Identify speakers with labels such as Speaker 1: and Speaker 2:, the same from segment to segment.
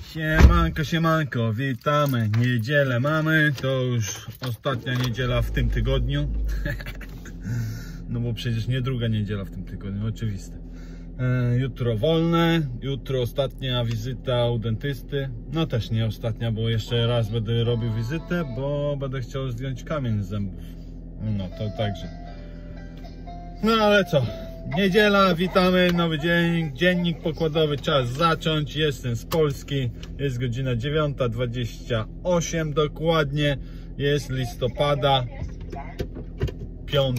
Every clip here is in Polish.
Speaker 1: Siemanko, siemanko, witamy. Niedzielę mamy, to już ostatnia niedziela w tym tygodniu. No bo przecież nie druga niedziela w tym tygodniu, oczywiste. Jutro wolne, jutro ostatnia wizyta u dentysty. No też nie ostatnia, bo jeszcze raz będę robił wizytę, bo będę chciał zdjąć kamień z zębów. No to także. No ale co? Niedziela, witamy, nowy dzień, dziennik pokładowy, czas zacząć. Jestem z Polski, jest godzina 9:28 dokładnie, jest listopada 5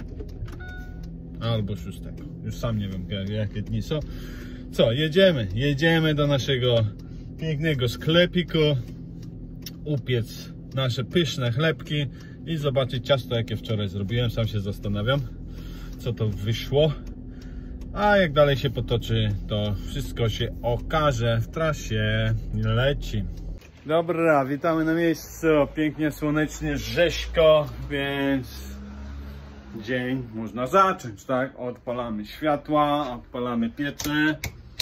Speaker 1: albo 6, już sam nie wiem jakie dni są. Co, jedziemy do naszego pięknego sklepiku, upiec nasze pyszne chlebki i zobaczyć ciasto, jakie wczoraj zrobiłem. Sam się zastanawiam, co to wyszło, a jak dalej się potoczy, to wszystko się okaże w trasie. Leci. Dobra, witamy na miejscu, pięknie, słonecznie, rzeźko, więc dzień można zacząć, tak? Odpalamy światła, odpalamy piecze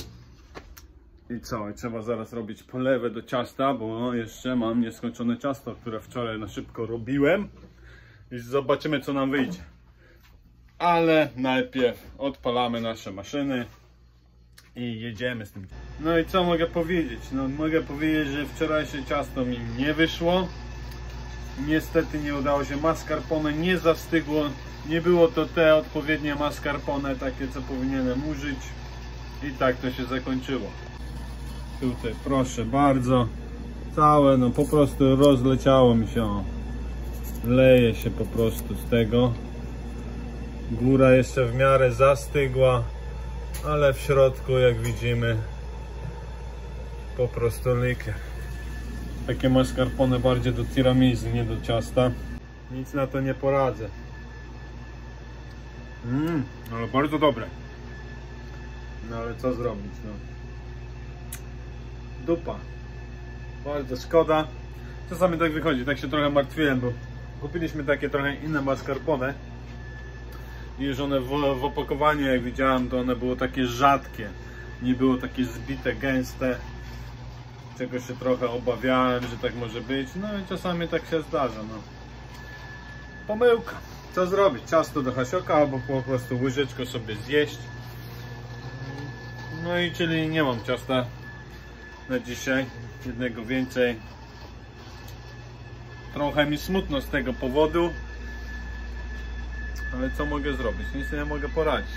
Speaker 1: i co? I trzeba zaraz robić polewę do ciasta, bo jeszcze mam nieskończone ciasto, które wczoraj na szybko robiłem i zobaczymy, co nam wyjdzie. Ale najpierw odpalamy nasze maszyny i jedziemy z tym. No i co mogę powiedzieć? No mogę powiedzieć, że wczorajsze ciasto mi nie wyszło. Niestety nie udało się, mascarpone nie zastygło. Nie było to te odpowiednie mascarpone, takie co powinienem użyć. I tak to się zakończyło. Tutaj proszę bardzo. Całe no po prostu rozleciało mi się. Leje się po prostu z tego. Góra jeszcze w miarę zastygła, ale w środku, jak widzimy, po prostu likier. Takie mascarpone bardziej do tiramisu, nie do ciasta. Nic na to nie poradzę. Ale bardzo dobre. No ale co zrobić, no. Dupa. Bardzo szkoda. Czasami tak wychodzi, tak się trochę martwiłem, bo kupiliśmy takie trochę inne mascarpone. I już one w opakowaniu, jak widziałem, to one było takie rzadkie. Nie było takie zbite, gęste. Czego się trochę obawiałem, że tak może być. No i czasami tak się zdarza. No. Pomyłka. Co zrobić? Ciasto do hasioka albo po prostu łyżeczką sobie zjeść. No i czyli nie mam ciasta na dzisiaj. Jednego więcej. Trochę mi smutno z tego powodu. Ale co mogę zrobić? Nic nie mogę poradzić.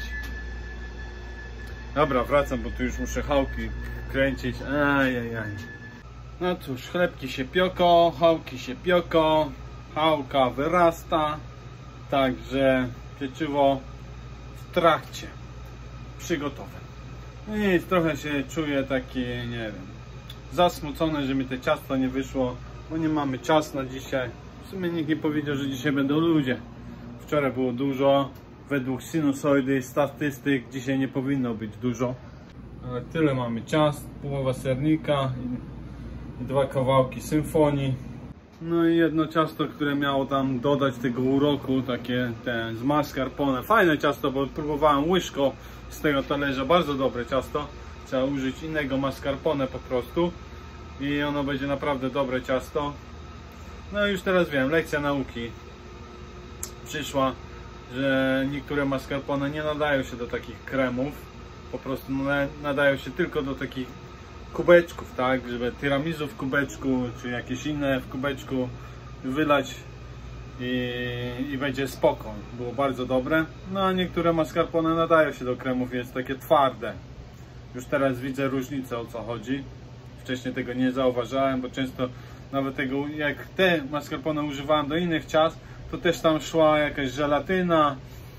Speaker 1: Dobra, wracam, bo tu już muszę chałki kręcić. Ajajaj. No cóż, chlebki się pioko, chałki się pioko, chałka wyrasta. Także pieczywo w trakcie przygotowań. No nic, trochę się czuję taki, nie wiem, zasmucony, że mi te ciasto nie wyszło, bo nie mamy czasu na dzisiaj. W sumie nikt nie powiedział, że dzisiaj będą ludzie. Wczoraj było dużo, według sinusoidy, statystyk, dzisiaj nie powinno być dużo. Ale tyle mamy ciast, połowa sernika i 2 kawałki symfonii. No i jedno ciasto, które miało tam dodać tego uroku, takie z mascarpone. Fajne ciasto, bo próbowałem łyżką z tego talerza, bardzo dobre ciasto. Trzeba użyć innego mascarpone po prostu i ono będzie naprawdę dobre ciasto. No i już teraz wiem, lekcja nauki przyszła, że niektóre mascarpone nie nadają się do takich kremów, po prostu nadają się tylko do takich kubeczków, tak, żeby tiramisu w kubeczku, czy jakieś inne w kubeczku wylać i będzie spoko, było bardzo dobre. No a niektóre mascarpone nadają się do kremów, jest takie twarde. Już teraz widzę różnicę, o co chodzi. Wcześniej tego nie zauważałem, bo często nawet tego, jak te mascarpone używałem do innych ciast, to też tam szła jakaś żelatyna,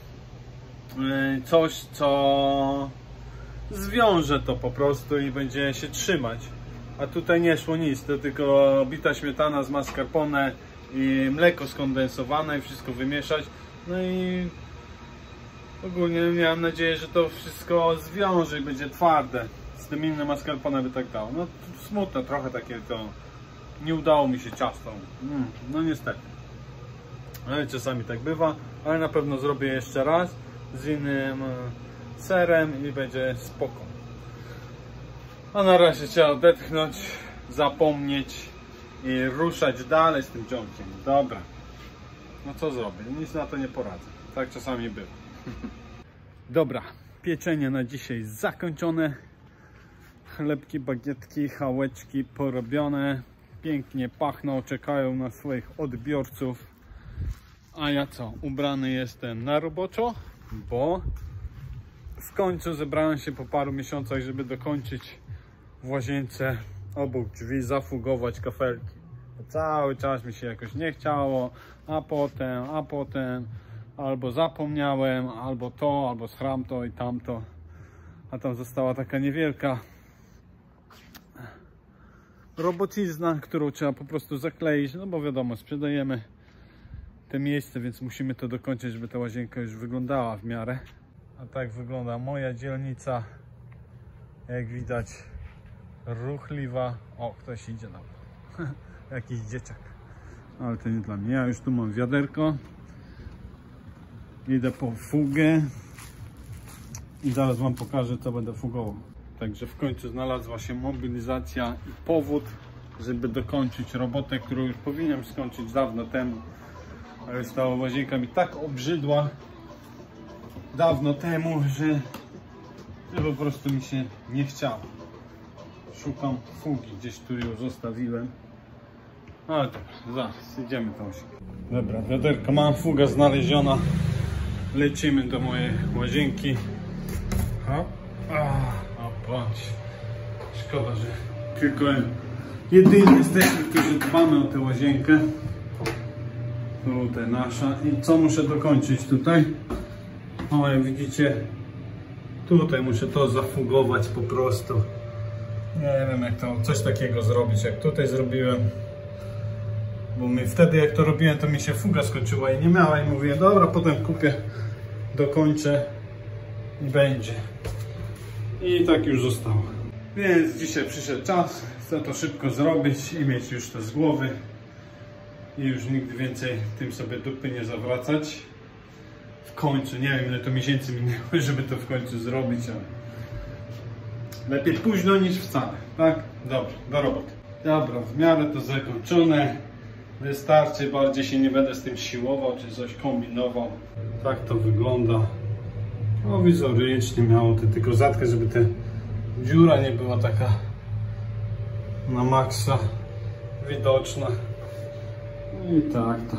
Speaker 1: coś co zwiąże to po prostu i będzie się trzymać. A tutaj nie szło nic, to tylko bita śmietana z mascarpone i mleko skondensowane i wszystko wymieszać. No i ogólnie miałem nadzieję, że to wszystko zwiąże i będzie twarde. Z tym innym mascarpone by tak dało. No smutne trochę takie to. Nie udało mi się ciasto. No niestety. Ale czasami tak bywa, ale na pewno zrobię jeszcze raz z innym serem i będzie spoko. A na razie trzeba odetchnąć, zapomnieć i ruszać dalej z tym ciągiem. Dobra. No co zrobię? Nic na to nie poradzę. Tak czasami bywa. Dobra, pieczenie na dzisiaj zakończone. Chlebki, bagietki, chałeczki porobione. Pięknie pachną, czekają na swoich odbiorców. A ja co? Ubrany jestem na roboczo, bo w końcu zebrałem się po paru miesiącach, żeby dokończyć w łazience obok drzwi zafugować kafelki. Cały czas mi się jakoś nie chciało, a potem albo zapomniałem, albo to, albo schram to i tamto. A tam została taka niewielka robocizna, którą trzeba po prostu zakleić, no bo wiadomo, sprzedajemy te miejsce, więc musimy to dokończyć, żeby ta łazienka już wyglądała w miarę. A tak wygląda moja dzielnica. Jak widać, ruchliwa. O, ktoś idzie na to. Jakiś dzieciak. Ale to nie dla mnie. Ja już tu mam wiaderko. Idę po fugę. I zaraz wam pokażę, co będę fugował. Także w końcu znalazła się mobilizacja i powód, żeby dokończyć robotę, którą już powinienem skończyć dawno temu. Ale ta łazienka mi tak obrzydła dawno temu, że po prostu mi się nie chciało. Szukam fugi gdzieś, tu ją zostawiłem. Ale dobra, zaraz idziemy tą łazienkę. Dobra, wiaderko mam, fuga znaleziona. Lecimy do mojej łazienki. Bądź. Szkoda, że tylko jedyni jesteśmy, którzy dbamy o tę łazienkę. Tutaj nasza. I co muszę dokończyć tutaj? O, jak widzicie, tutaj muszę to zafugować po prostu. Nie wiem, jak to coś takiego zrobić, jak tutaj zrobiłem. Bo wtedy, jak to robiłem, to mi się fuga skończyła i nie miała. I mówię, dobra, potem kupię, dokończę i będzie. I tak już zostało. Więc dzisiaj przyszedł czas, chcę to szybko zrobić i mieć już to z głowy. I już nigdy więcej tym sobie dupy nie zawracać. W końcu, nie wiem ile to miesięcy minęło, żeby to w końcu zrobić, ale lepiej późno niż wcale, tak? Dobra, do roboty. Dobra, w miarę to zakończone. Wystarczy, bardziej się nie będę z tym siłował, czy coś kombinował. Tak to wygląda. Prowizorycznie miało to tylko zatkę, żeby ta dziura nie była taka na maksa widoczna. I tak to.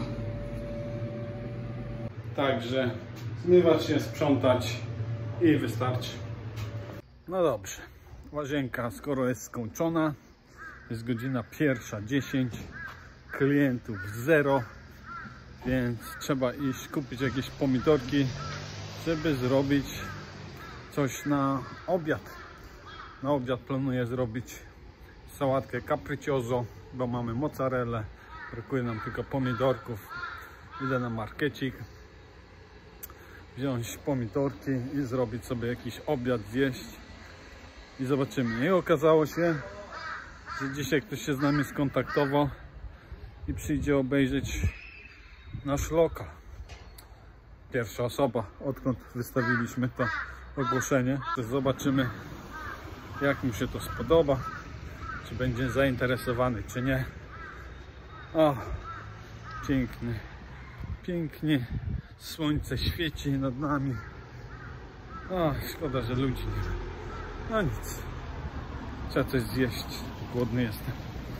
Speaker 1: Także zmywać się, sprzątać i wystarczy. No dobrze, łazienka skoro jest skończona, jest godzina 1:10, klientów 0, więc trzeba iść kupić jakieś pomidorki, żeby zrobić coś na obiad. Na obiad planuję zrobić sałatkę capriccioso, bo mamy mozzarellę, brakuje nam tylko pomidorków. Idę na markecik, wziąć pomidorki i zrobić sobie jakiś obiad, zjeść i zobaczymy. I okazało się, że dzisiaj ktoś się z nami skontaktował i przyjdzie obejrzeć nasz lokal. Pierwsza osoba, odkąd wystawiliśmy to ogłoszenie. To zobaczymy, jak mu się to spodoba, czy będzie zainteresowany, czy nie. O, piękny, pięknie słońce świeci nad nami. O, szkoda, że ludzi nie ma. No nic, trzeba coś zjeść, głodny jestem.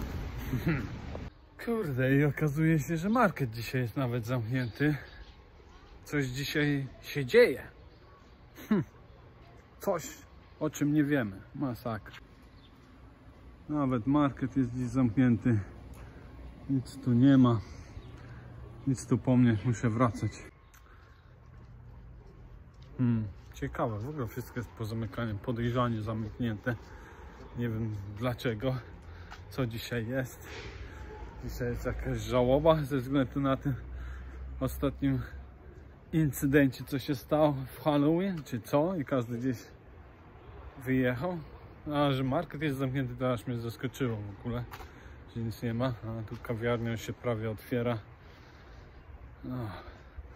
Speaker 1: Kurde, i okazuje się, że market dzisiaj jest nawet zamknięty. Coś dzisiaj się dzieje. Coś, o czym nie wiemy. Masakra. Nawet market jest dziś zamknięty. Nic tu nie ma. Nic tu po mnie, muszę wracać. Ciekawe, w ogóle wszystko jest pozamykane, podejrzanie zamknięte. Nie wiem dlaczego, co dzisiaj jest. Dzisiaj jest jakaś żałoba ze względu na ten ostatnim incydencie, co się stało w Halloween, czy co, i każdy gdzieś wyjechał. A że market jest zamknięty, to aż mnie zaskoczyło w ogóle, że nic nie ma. A tu kawiarnia już się prawie otwiera.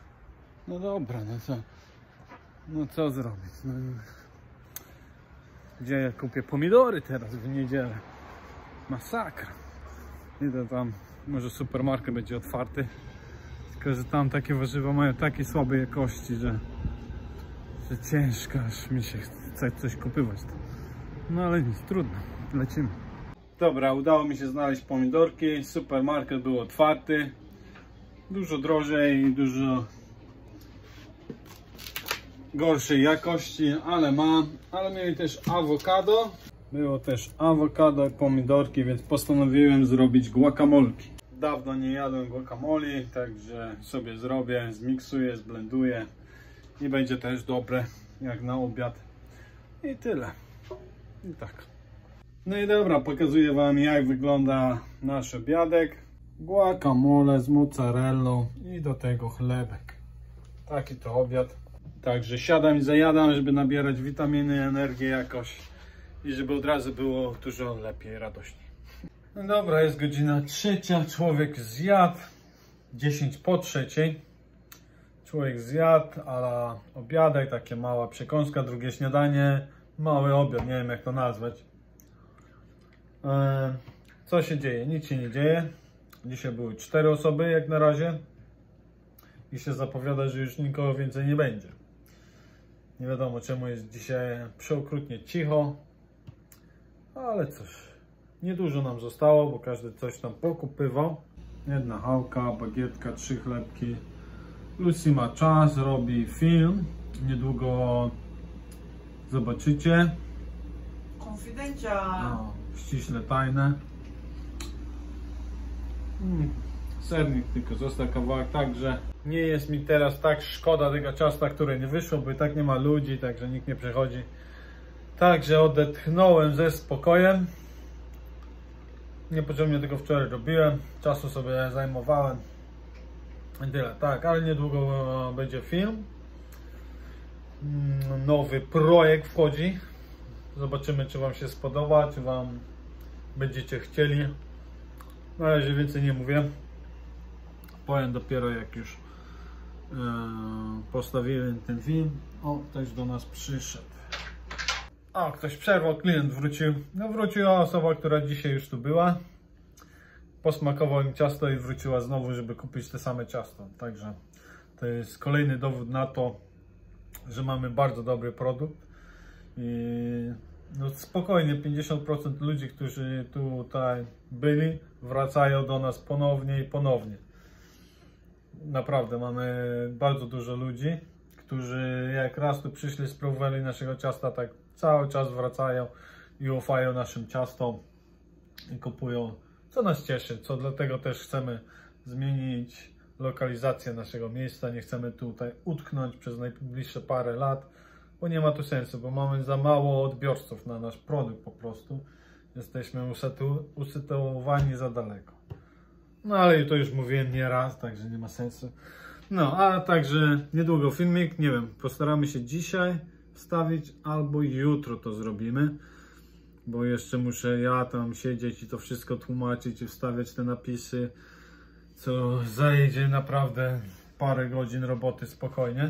Speaker 1: No dobra, no co zrobić? No, gdzie ja kupię pomidory teraz w niedzielę. Masakra. Idę tam, może supermarket będzie otwarty, tylko że tam takie warzywa mają takiej słabej jakości, że ciężko aż mi się chce coś kupywać. No ale nic, trudno, lecimy. Dobra, udało mi się znaleźć pomidorki, supermarket był otwarty. Dużo drożej i dużo gorszej jakości, ale mieli też awokado. Było też awokado i pomidorki, więc postanowiłem zrobić guacamolki. Dawno nie jadłem guacamole, także sobie zrobię, zmiksuję, zblenduję i będzie też dobre jak na obiad. I tyle. I tak. No i dobra, pokazuję wam jak wygląda nasz obiadek. Guacamole z mozzarellą i do tego chlebek. Taki to obiad. Także siadam i zajadam, żeby nabierać witaminy, energię jakoś i żeby od razu było dużo lepiej, radośniej. No dobra, jest godzina 3, człowiek zjadł 10 po 3. Człowiek zjadł, ale obiadek, takie mała przekąska, drugie śniadanie, mały obiad, nie wiem jak to nazwać. Co się dzieje? Nic się nie dzieje. Dzisiaj były 4 osoby jak na razie i się zapowiada, że już nikogo więcej nie będzie. Nie wiadomo czemu jest dzisiaj przeokrutnie cicho, ale cóż, niedużo nam zostało, bo każdy coś tam pokupywał. Jedna chałka, bagietka, 3 chlebki. Lucy ma czas, robi film, niedługo zobaczycie.
Speaker 2: Konfidencia.
Speaker 1: No, ściśle tajne. Sernik tylko został kawałek, także nie jest mi teraz tak szkoda tego ciasta, które nie wyszło, bo i tak nie ma ludzi, także nikt nie przechodzi. Także odetchnąłem ze spokojem. Niepotrzebnie tego wczoraj robiłem, czasu sobie zajmowałem. I tyle, tak, ale niedługo będzie film. Nowy projekt wchodzi. Zobaczymy, czy wam się spodoba, czy wam będziecie chcieli. Na razie więcej nie mówię. Powiem dopiero jak już postawiłem ten film. O, ktoś do nas przyszedł. O, ktoś przerwał, klient wrócił. No wróciła osoba, która dzisiaj już tu była. Posmakował im ciasto i wróciła znowu, żeby kupić te same ciasto. Także to jest kolejny dowód na to, że mamy bardzo dobry produkt. I no spokojnie 50% ludzi, którzy tutaj byli, wracają do nas ponownie i ponownie. Naprawdę mamy bardzo dużo ludzi, którzy jak raz tu przyszli, spróbowali naszego ciasta, tak cały czas wracają i ufają naszym ciastom i kupują, co nas cieszy, co dlatego też chcemy zmienić lokalizację naszego miejsca. Nie chcemy tutaj utknąć przez najbliższe parę lat, bo nie ma tu sensu, bo mamy za mało odbiorców na nasz produkt po prostu. Jesteśmy usytuowani za daleko. No ale to już mówiłem nie raz, także nie ma sensu. No, a także niedługo filmik, nie wiem, postaramy się dzisiaj wstawić albo jutro to zrobimy. Bo jeszcze muszę ja tam siedzieć i to wszystko tłumaczyć i wstawiać te napisy, co zajdzie naprawdę parę godzin roboty spokojnie.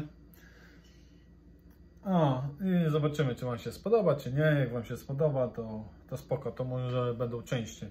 Speaker 1: O, i zobaczymy, czy wam się spodoba, czy nie. Jak wam się spodoba, to spoko, to może będą częściej.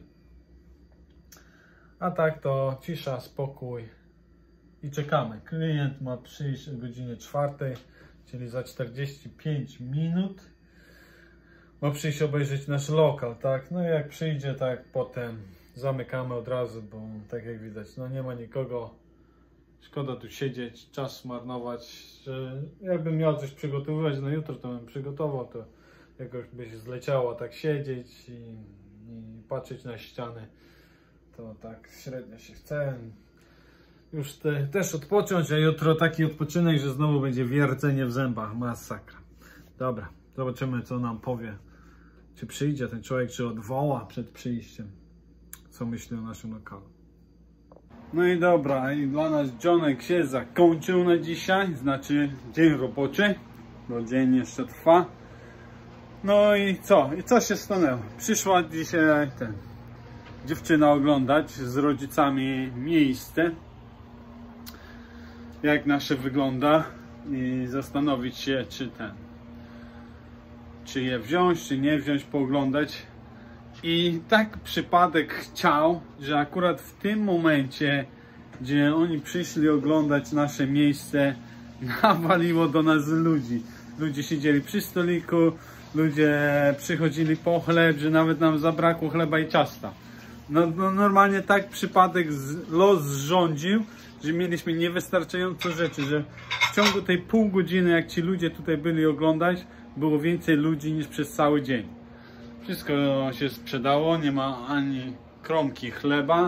Speaker 1: A tak to cisza, spokój i czekamy. Klient ma przyjść o godzinie 4, czyli za 45 minut. Ma przyjść obejrzeć nasz lokal, tak? No i jak przyjdzie, tak potem zamykamy od razu, bo tak jak widać, no nie ma nikogo. Szkoda tu siedzieć, czas marnować. Że jakbym miał coś przygotowywać na jutro, to bym przygotował, to jakoś by zleciało tak siedzieć i patrzeć na ściany. To tak średnio się chce. Już też odpocząć, a jutro taki odpoczynek, że znowu będzie wiercenie w zębach. Masakra. Dobra, zobaczymy co nam powie. Czy przyjdzie ten człowiek, czy odwoła przed przyjściem. Co myśli o naszym lokalu. No i dobra, i dla nas dzionek się zakończył na dzisiaj. Znaczy dzień roboczy, bo dzień jeszcze trwa. No i co? I co się stanęło? Przyszła dzisiaj dziewczyna oglądać z rodzicami miejsce, jak nasze wygląda i zastanowić się, czy je wziąć, czy nie wziąć, pooglądać. I tak przypadek chciał, że akurat w tym momencie, gdzie oni przyszli oglądać nasze miejsce, nawaliło do nas ludzi. Ludzie siedzieli przy stoliku, ludzie przychodzili po chleb, że nawet nam zabrakło chleba i ciasta. No normalnie tak przypadek los zrządził, że mieliśmy niewystarczająco rzeczy, że w ciągu tej pół godziny, jak ci ludzie tutaj byli oglądać, było więcej ludzi niż przez cały dzień. Wszystko się sprzedało, nie ma ani kromki chleba.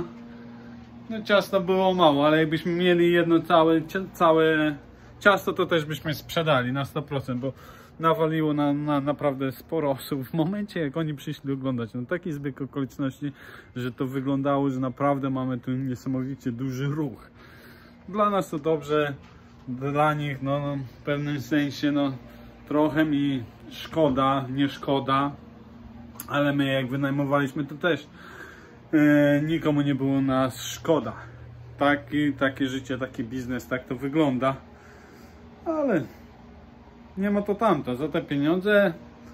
Speaker 1: No ciasta było mało, ale jakbyśmy mieli jedno całe ciasto, to też byśmy sprzedali na 100%, bo nawaliło na naprawdę sporo osób w momencie, jak oni przyszli oglądać. No taki zbieg okoliczności, że to wyglądało, że naprawdę mamy tu niesamowicie duży ruch. Dla nas to dobrze, dla nich no w pewnym sensie no trochę mi szkoda, nie szkoda, ale my jak wynajmowaliśmy to też nikomu nie było nas szkoda. Takie życie, taki biznes, tak to wygląda, ale nie ma to tamto. Za te pieniądze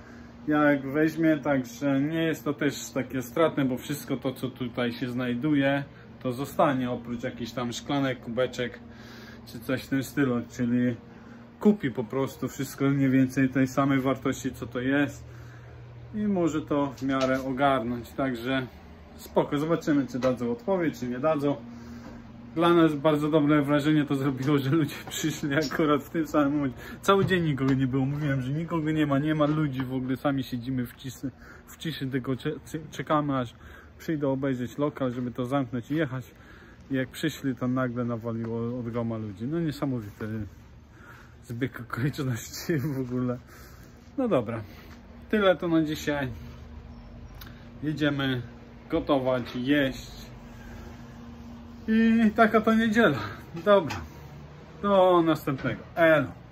Speaker 1: jak weźmie, także nie jest to też takie stratne, bo wszystko to, co tutaj się znajduje, to zostanie, oprócz jakichś tam szklanek, kubeczek czy coś w tym stylu, czyli kupi po prostu wszystko mniej więcej tej samej wartości, co to jest i może to w miarę ogarnąć, także spoko, zobaczymy, czy dadzą odpowiedź, czy nie dadzą. Dla nas bardzo dobre wrażenie to zrobiło, że ludzie przyszli akurat w tym samym momencie. Cały dzień nikogo nie było, mówiłem, że nikogo nie ma ludzi w ogóle, sami siedzimy w ciszy, tylko czekamy, aż przyjdą obejrzeć lokal, żeby to zamknąć i jechać. I jak przyszli, to nagle nawaliło od groma ludzi. No niesamowity zbieg okoliczności w ogóle. No dobra, tyle to na dzisiaj. Jedziemy gotować, jeść. I taka to niedziela. Dobra, do następnego. Elo.